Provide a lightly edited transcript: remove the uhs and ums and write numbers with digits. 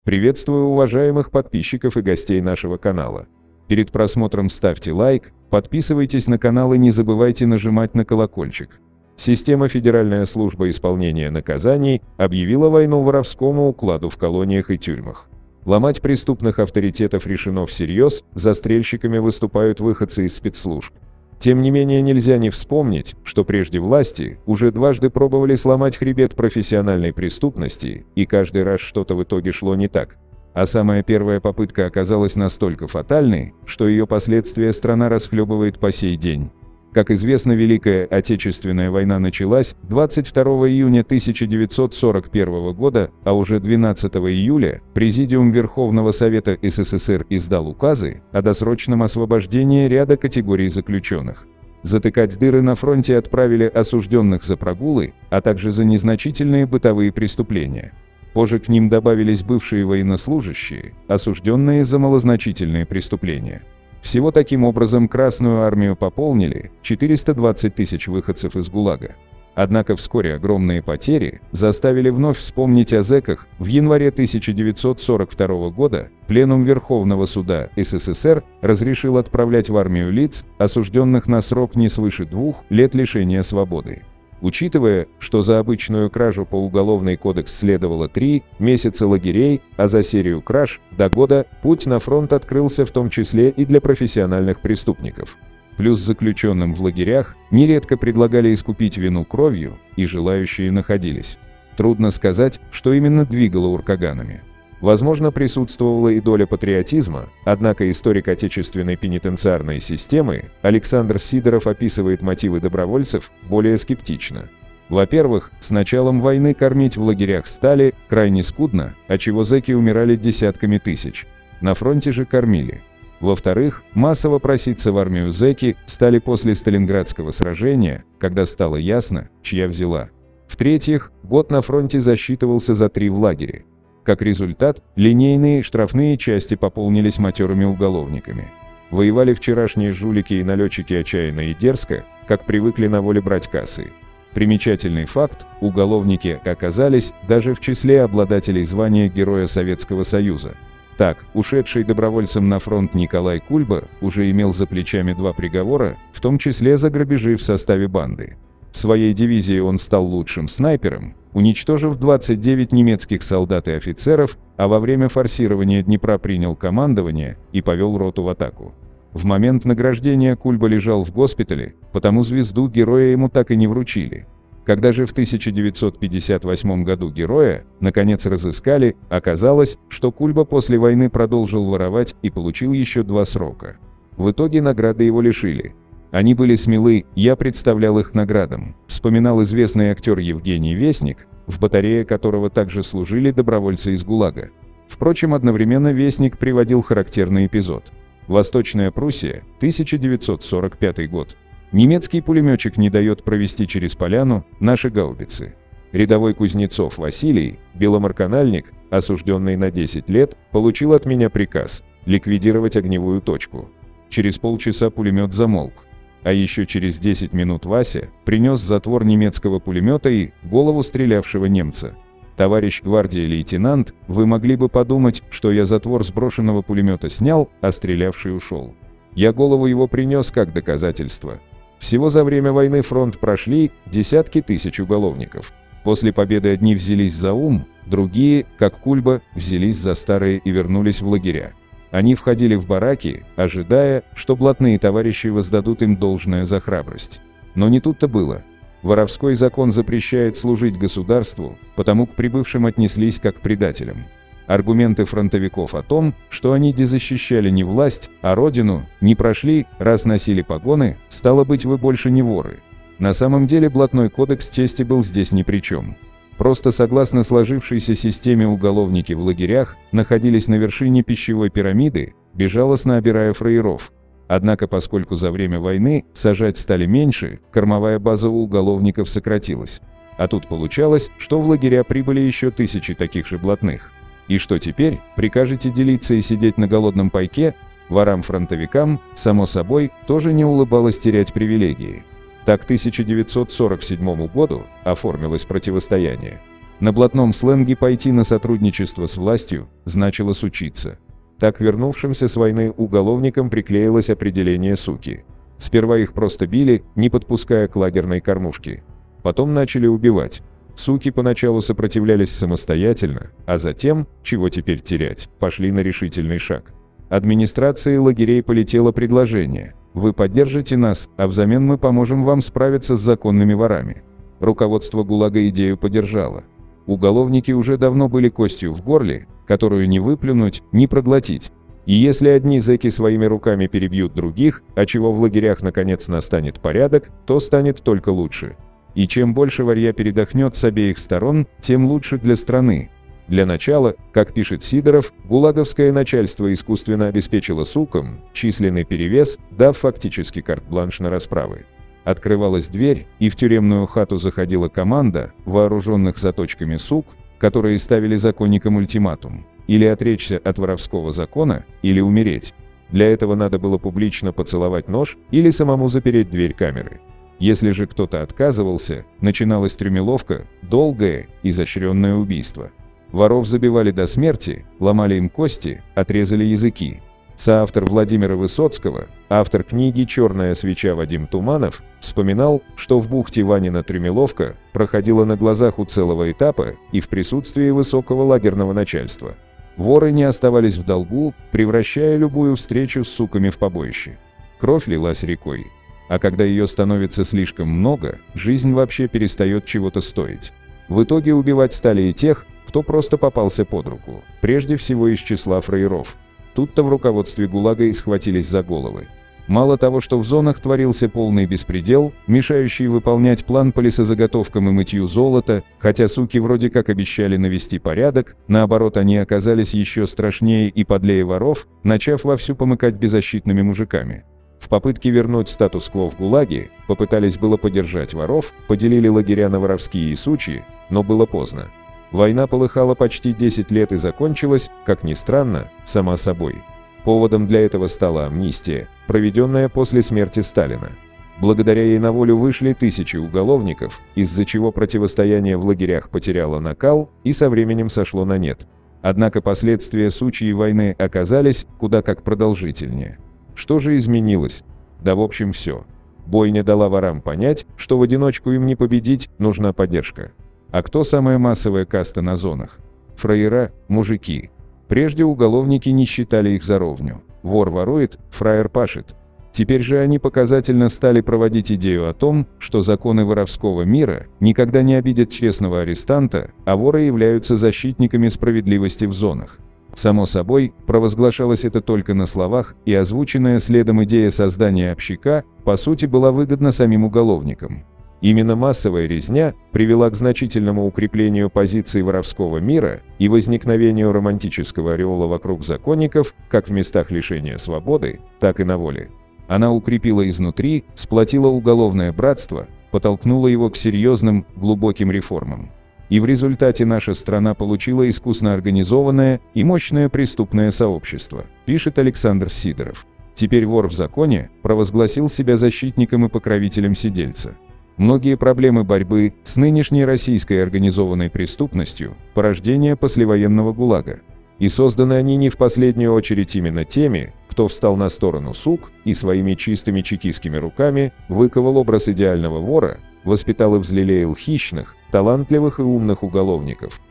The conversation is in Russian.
Приветствую уважаемых подписчиков и гостей нашего канала. Перед просмотром ставьте лайк, подписывайтесь на канал и не забывайте нажимать на колокольчик. Система Федеральная служба исполнения наказаний объявила войну воровскому укладу в колониях и тюрьмах. Ломать преступных авторитетов решено всерьез, застрельщиками выступают выходцы из спецслужб. Тем не менее, нельзя не вспомнить, что прежде власти уже дважды пробовали сломать хребет профессиональной преступности, и каждый раз что-то в итоге шло не так. А самая первая попытка оказалась настолько фатальной, что ее последствия страна расхлебывает по сей день. Как известно, Великая Отечественная война началась 22 июня 1941 года, а уже 12 июля Президиум Верховного Совета СССР издал указы о досрочном освобождении ряда категорий заключенных. Затыкать дыры на фронте отправили осужденных за прогулы, а также за незначительные бытовые преступления. Позже к ним добавились бывшие военнослужащие, осужденные за малозначительные преступления. Всего таким образом Красную армию пополнили 420 тысяч выходцев из ГУЛАГа. Однако вскоре огромные потери заставили вновь вспомнить о зэках. В январе 1942 года Пленум Верховного суда СССР разрешил отправлять в армию лиц, осужденных на срок не свыше 2 лет лишения свободы. Учитывая, что за обычную кражу по Уголовный кодекс следовало 3 месяца лагерей, а за серию краж – до года, путь на фронт открылся в том числе и для профессиональных преступников. Плюс заключенным в лагерях нередко предлагали искупить вину кровью, и желающие находились. Трудно сказать, что именно двигало уркаганами. Возможно, присутствовала и доля патриотизма, однако историк отечественной пенитенциарной системы Александр Сидоров описывает мотивы добровольцев более скептично. Во-первых, с началом войны кормить в лагерях стали крайне скудно, отчего зэки умирали десятками тысяч. На фронте же кормили. Во-вторых, массово проситься в армию зэки стали после Сталинградского сражения, когда стало ясно, чья взяла. В-третьих, год на фронте засчитывался за 3 в лагере. Как результат, линейные штрафные части пополнились матерыми уголовниками. Воевали вчерашние жулики и налетчики отчаянно и дерзко, как привыкли на воле брать кассы. Примечательный факт – уголовники оказались даже в числе обладателей звания Героя Советского Союза. Так, ушедший добровольцем на фронт Николай Кульба уже имел за плечами 2 приговора, в том числе за грабежи в составе банды. В своей дивизии он стал лучшим снайпером, уничтожив 29 немецких солдат и офицеров, а во время форсирования Днепра принял командование и повел роту в атаку. В момент награждения Кульба лежал в госпитале, потому звезду Героя ему так и не вручили. Когда же в 1958 году Героя, наконец, разыскали, оказалось, что Кульба после войны продолжил воровать и получил еще 2 срока. В итоге награды его лишили. Они были смелы, я представлял их наградам, вспоминал известный актер Евгений Весник, в батарее которого также служили добровольцы из ГУЛАГа. Впрочем, одновременно Весник приводил характерный эпизод. Восточная Пруссия, 1945 год. Немецкий пулеметчик не дает провести через поляну наши гаубицы. Рядовой Кузнецов Василий, беломорканальник, осужденный на 10 лет, получил от меня приказ ликвидировать огневую точку. Через полчаса пулемет замолк. А еще через 10 минут Вася принес затвор немецкого пулемета и голову стрелявшего немца. Товарищ гвардия-лейтенант, вы могли бы подумать, что я затвор сброшенного пулемета снял, а стрелявший ушел. Я голову его принес как доказательство. Всего за время войны фронт прошли десятки тысяч уголовников. После победы одни взялись за ум, другие, как Кульба, взялись за старые и вернулись в лагеря. Они входили в бараки, ожидая, что блатные товарищи воздадут им должное за храбрость. Но не тут-то было. Воровской закон запрещает служить государству, потому к прибывшим отнеслись как к предателям. Аргументы фронтовиков о том, что они дезащищали не власть, а родину, не прошли, раз носили погоны, стало быть, вы больше не воры. На самом деле блатной кодекс чести был здесь ни при чем. Просто согласно сложившейся системе уголовники в лагерях находились на вершине пищевой пирамиды, безжалостно обирая фраеров. Однако поскольку за время войны сажать стали меньше, кормовая база у уголовников сократилась. А тут получалось, что в лагеря прибыли еще тысячи таких же блатных. И что теперь, прикажете делиться и сидеть на голодном пайке? Ворам-фронтовикам, само собой, тоже не улыбалось терять привилегии. Так к 1947 году оформилось противостояние. На блатном сленге пойти на сотрудничество с властью значило сучиться. Так вернувшимся с войны уголовникам приклеилось определение «суки». Сперва их просто били, не подпуская к лагерной кормушке. Потом начали убивать. Суки поначалу сопротивлялись самостоятельно, а затем, чего теперь терять, пошли на решительный шаг. Администрации лагерей полетело предложение: «Вы поддержите нас, а взамен мы поможем вам справиться с законными ворами». Руководство ГУЛАГа идею поддержало. Уголовники уже давно были костью в горле, которую не выплюнуть, не проглотить. И если одни зэки своими руками перебьют других, а чего в лагерях наконец настанет порядок, то станет только лучше. И чем больше варья передохнет с обеих сторон, тем лучше для страны. Для начала, как пишет Сидоров, гулаговское начальство искусственно обеспечило сукам численный перевес, дав фактически карт-бланш на расправы. Открывалась дверь, и в тюремную хату заходила команда вооруженных заточками сук, которые ставили законникам ультиматум: или отречься от воровского закона, или умереть. Для этого надо было публично поцеловать нож или самому запереть дверь камеры. Если же кто-то отказывался, начиналась трюмеловка, долгое, изощренное убийство. Воров забивали до смерти, ломали им кости, отрезали языки. Соавтор Владимира Высоцкого, автор книги «Черная свеча» Вадим Туманов, вспоминал, что в бухте Ванина трюмеловка проходила на глазах у целого этапа и в присутствии высокого лагерного начальства. Воры не оставались в долгу, превращая любую встречу с суками в побоище. Кровь лилась рекой. А когда ее становится слишком много, жизнь вообще перестает чего-то стоить. В итоге убивать стали и тех, кто просто попался под руку, прежде всего из числа фраеров. Тут-то в руководстве ГУЛАГа и схватились за головы. Мало того, что в зонах творился полный беспредел, мешающий выполнять план по лесозаготовкам и мытью золота, хотя суки вроде как обещали навести порядок, наоборот, они оказались еще страшнее и подлее воров, начав вовсю помыкать беззащитными мужиками. В попытке вернуть статус-кво в ГУЛАГе попытались было поддержать воров, поделили лагеря на воровские и сучьи, но было поздно. Война полыхала почти 10 лет и закончилась, как ни странно, сама собой. Поводом для этого стала амнистия, проведенная после смерти Сталина. Благодаря ей на волю вышли тысячи уголовников, из-за чего противостояние в лагерях потеряло накал и со временем сошло на нет. Однако последствия сучьей войны оказались куда как продолжительнее. Что же изменилось? Да в общем все. Бойня дала ворам понять, что в одиночку им не победить, нужна поддержка. А кто самая массовая каста на зонах? Фраера, мужики. Прежде уголовники не считали их за ровню. Вор ворует, фраер пашет. Теперь же они показательно стали проводить идею о том, что законы воровского мира никогда не обидят честного арестанта, а воры являются защитниками справедливости в зонах. Само собой, провозглашалось это только на словах, и озвученная следом идея создания общака, по сути, была выгодна самим уголовникам. Именно массовая резня привела к значительному укреплению позиций воровского мира и возникновению романтического ореола вокруг законников, как в местах лишения свободы, так и на воле. Она укрепила изнутри, сплотила уголовное братство, подтолкнула его к серьезным, глубоким реформам. И в результате наша страна получила искусно организованное и мощное преступное сообщество, пишет Александр Сидоров. Теперь вор в законе провозгласил себя защитником и покровителем сидельца. Многие проблемы борьбы с нынешней российской организованной преступностью – порождение послевоенного ГУЛАГа. И созданы они не в последнюю очередь именно теми, кто встал на сторону сук и своими чистыми чекистскими руками выковал образ идеального вора, воспитал и взлелеял хищных, талантливых и умных уголовников.